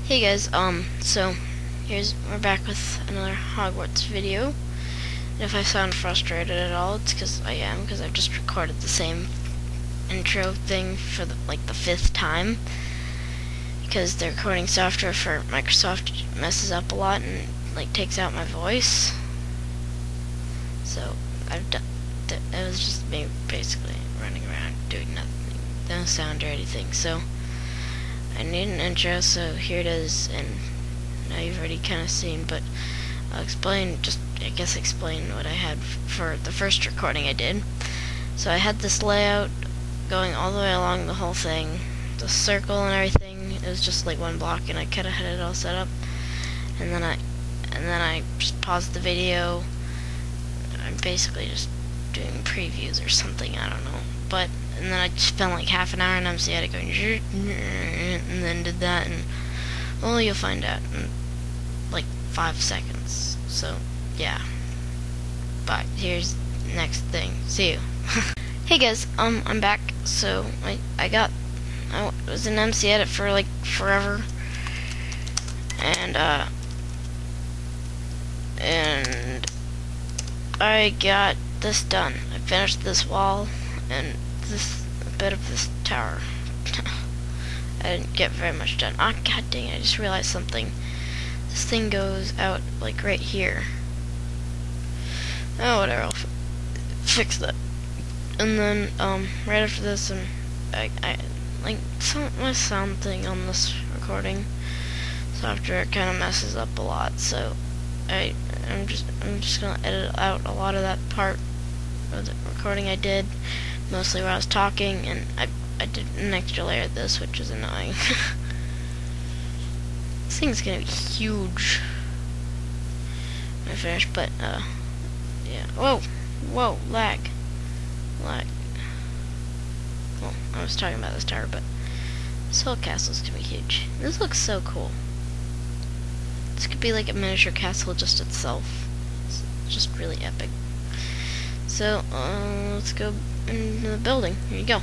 Hey guys, so we're back with another Hogwarts video. And if I sound frustrated at all, it's because I am, because I've just recorded the same intro thing for the fifth time. Because the recording software for Microsoft messes up a lot and takes out my voice. So I've done. It was just me basically running around doing nothing, no sound or anything. So I need an intro, so here it is, and now you've already kind of seen, but I'll explain what I had for the first recording I did. So I had this layout going all the way along the whole thing, the circle and everything. It was just like one block, and I kind of had it all set up, and then I just paused the video. I'm basically just doing previews or something, I don't know, and then I spent like half an hour in MCEdit going and then did that, and well, you'll find out in like 5 seconds. So yeah, bye. Here's the next thing. See you. Hey guys, I'm back. So I was in MCEdit for like forever, and I got this done. I finished this wall and this bit of this tower. I didn't get very much done. Ah, god dang it, I just realized something. This thing goes out like right here. Oh, whatever, I'll fix that. And then right after this, I my sound thing on this recording software kind of messes up a lot, so I'm just gonna edit out a lot of that part of the recording I did, mostly where I was talking, and I did an extra layer of this, which is annoying. This thing's gonna be huge when I finish, but yeah. Whoa, lag. Well, I was talking about this tower, but this whole castle's gonna be huge. This looks so cool. This could be like a miniature castle just itself. It's just really epic. So, let's go into the building. Here you go.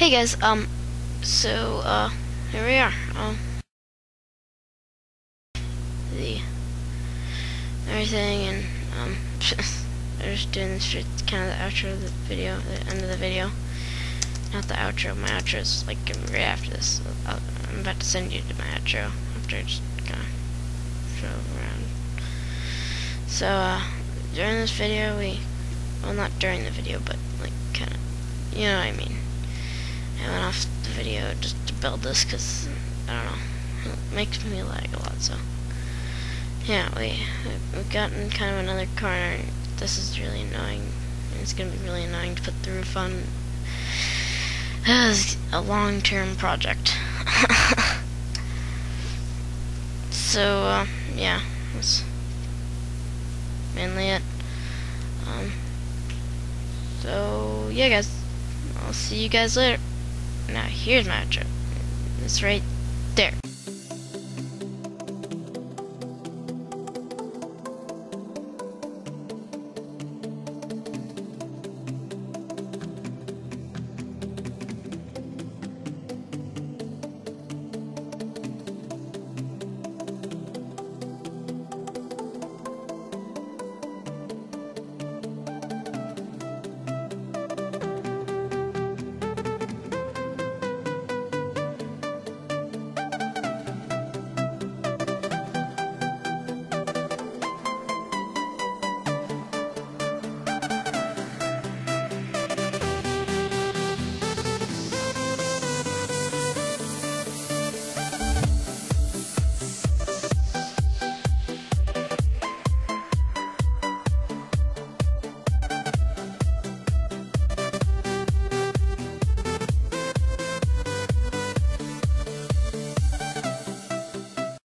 Hey guys, here we are. The everything, and I'm just doing this for kind of the outro of the video, the end of the video. Not the outro. My outro is like right after this. I'm about to send you to my outro after I just kind of show around. So during this video, well, not during the video, but like kind of, you know what I mean. I went off the video just to build this because, I don't know, it makes me lag a lot, so. Yeah, we've gotten kind of another corner. This is really annoying. And it's going to be really annoying to put the roof on. It's a long-term project. So, yeah, that's mainly it. So, yeah, guys, I'll see you guys later. Now, here's my outro. It's right there.